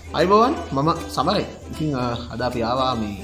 අයිබෝවන් මම සමරයි. ඉතින් අද අපි ආවා මේ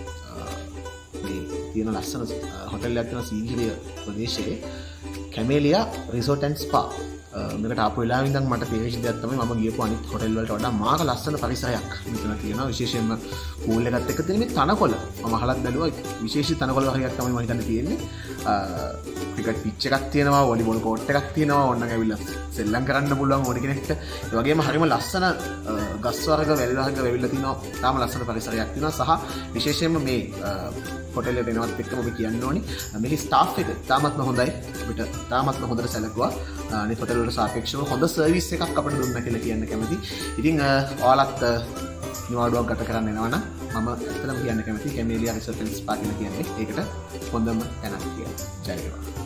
තියෙන ලස්සන හොටෙල් එකක් තියෙන සීගිරිය ප්‍රදේශයේ Camellia Resort and Spa. මේකට ආපු වෙලාවෙ ඉඳන් මට තේරිච්ච දෙයක් තමයි මම ගියපු අනිත් හොටෙල් වලට වඩා මාක ලස්සන පරිසරයක් මෙතන තියෙනවා. විශේෂයෙන්ම පූල් එකත් එක්ක තියෙන මේ තනකොළ මම අහලත් බැලුවා. විශේෂ තනකොළ වර්ගයක් තමයි මම හිතන්නේ තියෙන්නේ. ක්‍රිකට් පිච් එකක් තියෙනවා, වොලිබෝල් කෝට් එකක් තියෙනවා. ඕනනම් ඇවිල්ලා සෙල්ලම් කරන්න පුළුවන් ඕන කෙනෙක්ට. ඒ වගේම හරිම ලස්සන ගස් වර්ග, වැල් වර්ග වැවිලා තිනවා. තාම ලස්සන පරිසරයක් තියෙනවා. සහ විශේෂයෙන්ම මේ හොටෙල් එකට එනවත් එක්කම ඔබ කියන්න ඕනි මෙහි ස්ටාෆ් එක තාමත්ම හොඳයි. අපිට තාමත්ම හොඳට සැලකුවා. අනිත් හොටෙල් වලට සාපේක්ෂව හොඳ සර්විස් එකක් අපිට දුන්නා කියලා කියන්න කැමතියි. ඉතින් ඔයාලත් නිවාඩුවක් ගත කරන්න එනවා නම් මම ඇත්තටම කියන්න කැමතියි Camellia Resort and Spa කියලා කියන්නේ ඒකට හොඳම තැනක් කියලා. ජය වේවා.